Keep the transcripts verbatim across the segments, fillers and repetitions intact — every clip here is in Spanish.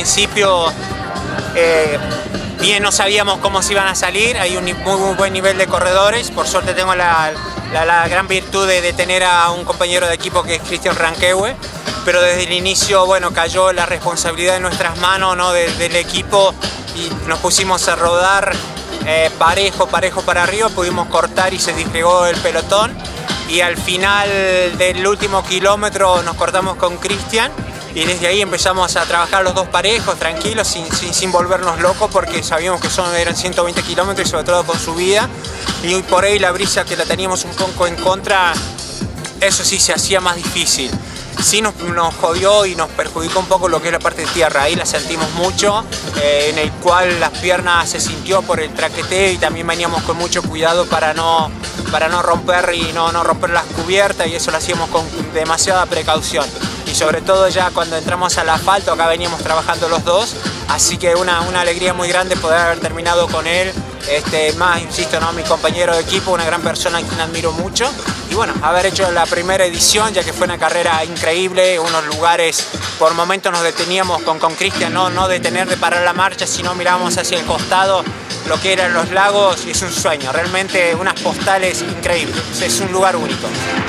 principio eh, bien no sabíamos cómo se iban a salir, hay un muy, muy buen nivel de corredores, por suerte tengo la, la, la gran virtud de, de tener a un compañero de equipo que es Cristian Ranquehue, pero desde el inicio, bueno, cayó la responsabilidad en nuestras manos, ¿no? de, del equipo, y nos pusimos a rodar eh, parejo, parejo para arriba, pudimos cortar y se disgregó el pelotón, y al final del último kilómetro nos cortamos con Cristian, y desde ahí empezamos a trabajar los dos parejos, tranquilos, sin, sin, sin volvernos locos, porque sabíamos que son, eran ciento veinte kilómetros y sobre todo con subida, y por ahí la brisa que la teníamos un poco en contra, eso sí se hacía más difícil. Sí nos, nos jodió y nos perjudicó un poco lo que es la parte de tierra, ahí la sentimos mucho, eh, en el cual las piernas se sintió por el traqueteo y también veníamos con mucho cuidado para no, para no romper y no, no romper las cubiertas, y eso lo hacíamos con demasiada precaución. Y sobre todo ya cuando entramos al asfalto, acá veníamos trabajando los dos, así que una, una alegría muy grande poder haber terminado con él, este, más, insisto, ¿no? Mi compañero de equipo, una gran persona a quien admiro mucho, y bueno, haber hecho la primera edición, ya que fue una carrera increíble, unos lugares, por momentos nos deteníamos con, con Cristian, no, no detener de parar la marcha, sino mirábamos hacia el costado lo que eran los lagos, y es un sueño, realmente unas postales increíbles, es un lugar único.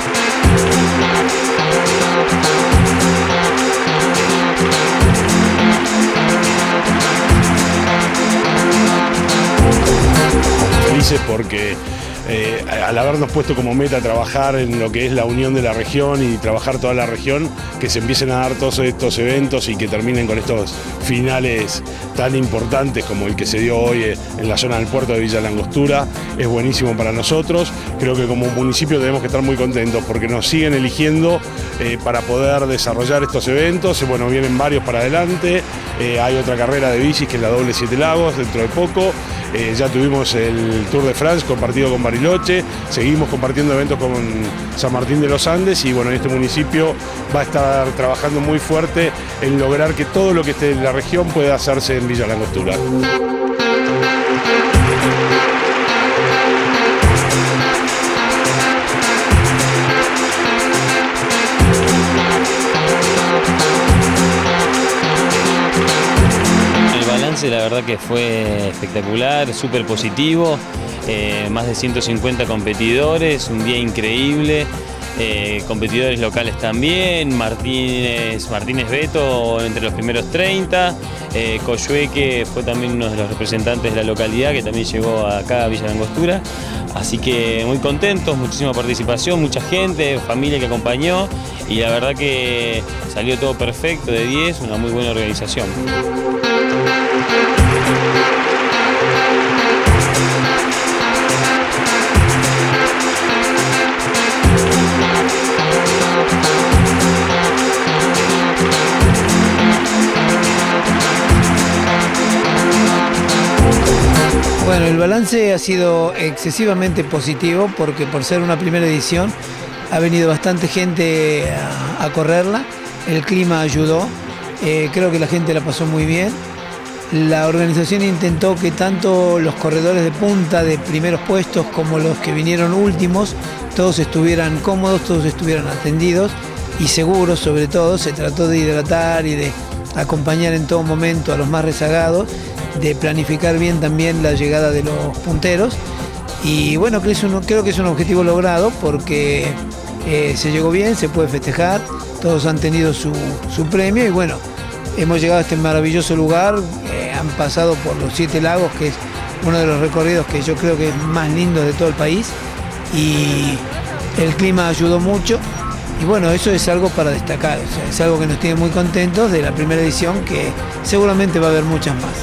Felices porque eh, al habernos puesto como meta trabajar en lo que es la unión de la región y trabajar toda la región, que se empiecen a dar todos estos eventos y que terminen con estos finales tan importantes como el que se dio hoy en la zona del puerto de Villa Langostura, es buenísimo para nosotros. Creo que como municipio tenemos que estar muy contentos porque nos siguen eligiendo eh, para poder desarrollar estos eventos. Bueno, vienen varios para adelante, eh, hay otra carrera de bicis que es la doble Siete Lagos dentro de poco. Eh, ya tuvimos el Tour de France compartido con Bariloche, seguimos compartiendo eventos con San Martín de los Andes, y bueno, este municipio va a estar trabajando muy fuerte en lograr que todo lo que esté en la región pueda hacerse en Villa Langostura. La verdad que fue espectacular, súper positivo, eh, más de ciento cincuenta competidores, un día increíble, eh, competidores locales también, Martínez, Martínez Beto entre los primeros treinta, eh, Coyhueque fue también uno de los representantes de la localidad que también llegó acá a Villa Langostura, así que muy contentos, muchísima participación, mucha gente, familia que acompañó, y la verdad que salió todo perfecto, de diez, una muy buena organización. Bueno, el balance ha sido excesivamente positivo porque por ser una primera edición ha venido bastante gente a, a correrla, el clima ayudó, eh, creo que la gente la pasó muy bien. La organización intentó que tanto los corredores de punta de primeros puestos como los que vinieron últimos, todos estuvieran cómodos, todos estuvieran atendidos y seguros. Sobre todo se trató de hidratar y de acompañar en todo momento a los más rezagados, de planificar bien también la llegada de los punteros, y bueno, creo que es un, creo que es un objetivo logrado porque eh, se llegó bien, se puede festejar, todos han tenido su, su premio, y bueno, hemos llegado a este maravilloso lugar, eh, han pasado por los Siete Lagos, que es uno de los recorridos que yo creo que es más lindo de todo el país, y el clima ayudó mucho, y bueno, eso es algo para destacar, o sea, es algo que nos tiene muy contentos de la primera edición, que seguramente va a haber muchas más.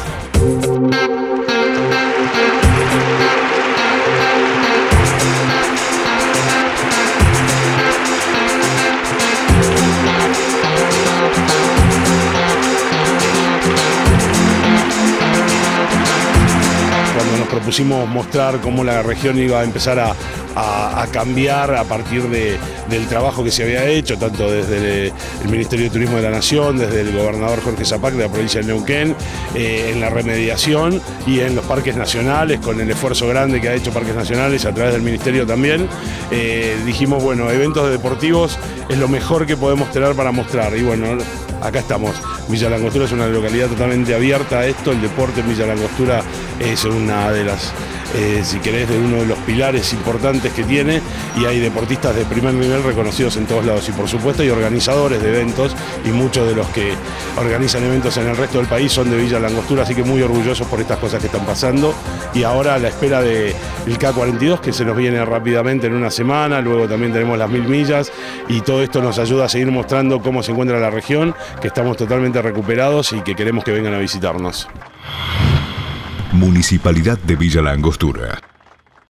Cuando nos propusimos mostrar cómo la región iba a empezar a, a, a cambiar a partir de, del trabajo que se había hecho, tanto desde el, el Ministerio de Turismo de la Nación, desde el gobernador Jorge Zapac de la provincia de Neuquén, eh, en la remediación y en los parques nacionales, con el esfuerzo grande que ha hecho Parques Nacionales a través del Ministerio también, eh, dijimos, bueno, eventos deportivos es lo mejor que podemos tener para mostrar, y bueno, acá estamos. Villa Langostura es una localidad totalmente abierta a esto, el deporte en Villa Langostura es una de las, eh, si querés, de uno de los pilares importantes que tiene, y hay deportistas de primer nivel reconocidos en todos lados, y por supuesto hay organizadores de eventos, y muchos de los que organizan eventos en el resto del país son de Villa Langostura, así que muy orgullosos por estas cosas que están pasando, y ahora a la espera del K cuarenta y dos, que se nos viene rápidamente en una semana, luego también tenemos las mil millas, y todo esto nos ayuda a seguir mostrando cómo se encuentra la región, que estamos totalmente recuperados y que queremos que vengan a visitarnos. Municipalidad de Villa Langostura.